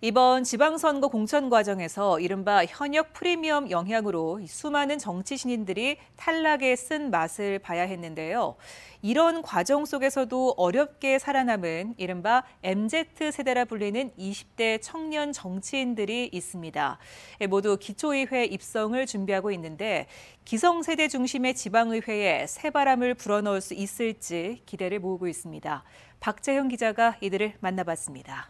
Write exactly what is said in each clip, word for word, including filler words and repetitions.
이번 지방선거 공천 과정에서 이른바 현역 프리미엄 영향으로 수많은 정치 신인들이 탈락에 쓴 맛을 봐야 했는데요. 이런 과정 속에서도 어렵게 살아남은 이른바 엠지 세대라 불리는 이십 대 청년 정치인들이 있습니다. 모두 기초의회 입성을 준비하고 있는데 기성세대 중심의 지방의회에 새바람을 불어넣을 수 있을지 기대를 모으고 있습니다. 박재형 기자가 이들을 만나봤습니다.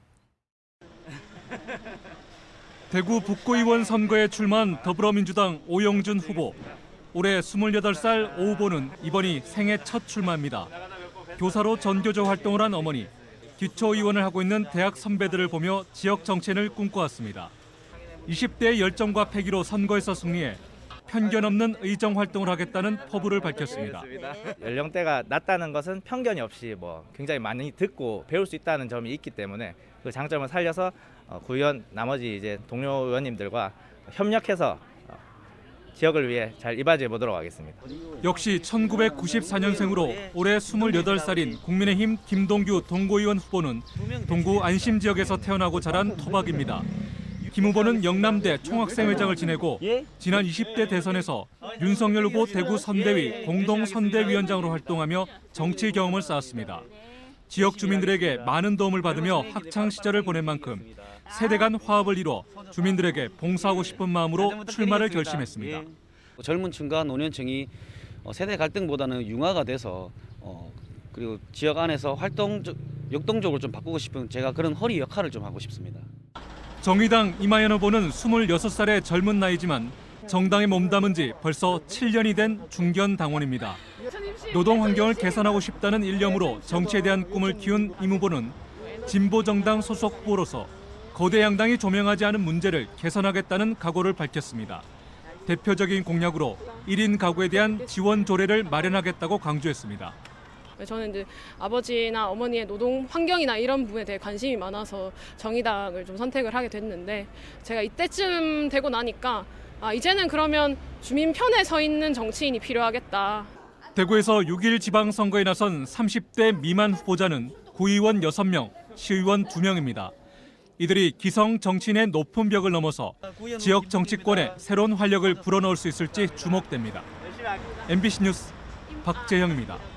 대구 북구의원 선거에 출마한 더불어민주당 오영준 후보. 올해 스물여덟 살 오 후보는 이번이 생애 첫 출마입니다. 교사로 전교조 활동을 한 어머니, 기초의원을 하고 있는 대학 선배들을 보며 지역 정치인을 꿈꿔왔습니다. 이십 대의 열정과 패기로 선거에서 승리해 편견 없는 의정 활동을 하겠다는 포부를 밝혔습니다. 연령대가 낮다는 것은 편견이 없이 뭐 굉장히 많이 듣고 배울 수 있다는 점이 있기 때문에 그 장점을 살려서 구의원 나머지 이제 동료 의원님들과 협력해서 지역을 위해 잘 이바지해 보도록 하겠습니다. 역시 천구백구십사 년생으로 올해 스물여덟 살인 국민의힘 김동규 동구의원 후보는 동구 안심 지역에서 태어나고 자란 토박입니다. 김 후보는 영남대 총학생회장을 지내고 지난 이십 대 대선에서 윤석열 후보 대구 선대위 공동선대위원장으로 활동하며 정치 경험을 쌓았습니다. 지역 주민들에게 많은 도움을 받으며 학창 시절을 보낸 만큼 세대 간 화합을 이뤄 주민들에게 봉사하고 싶은 마음으로 출마를 결심했습니다. 젊은 층과 노년층이 세대 갈등보다는 융화가 돼서 그리고 지역 안에서 활동 역동적으로 좀 바꾸고 싶은 제가 그런 허리 역할을 좀 하고 싶습니다. 정의당 이마연 후보는 스물여섯 살의 젊은 나이지만 정당에 몸담은 지 벌써 칠 년이 된 중견 당원입니다. 노동 환경을 개선하고 싶다는 일념으로 정치에 대한 꿈을 키운 임 후보는 진보 정당 소속 후보로서 거대 양당이 조명하지 않은 문제를 개선하겠다는 각오를 밝혔습니다. 대표적인 공약으로 일 인 가구에 대한 지원 조례를 마련하겠다고 강조했습니다. 저는 이제 아버지나 어머니의 노동 환경이나 이런 부분에 대해 관심이 많아서 정의당을 좀 선택을 하게 됐는데 제가 이때쯤 되고 나니까 아, 이제는 그러면 주민 편에 서 있는 정치인이 필요하겠다. 대구에서 육 일 지방선거에 나선 삼십 대 미만 후보자는 구의원 여섯 명, 시의원 두 명입니다. 이들이 기성 정치인의 높은 벽을 넘어서 지역 정치권에 새로운 활력을 불어넣을 수 있을지 주목됩니다. 엠비씨 뉴스 박재형입니다.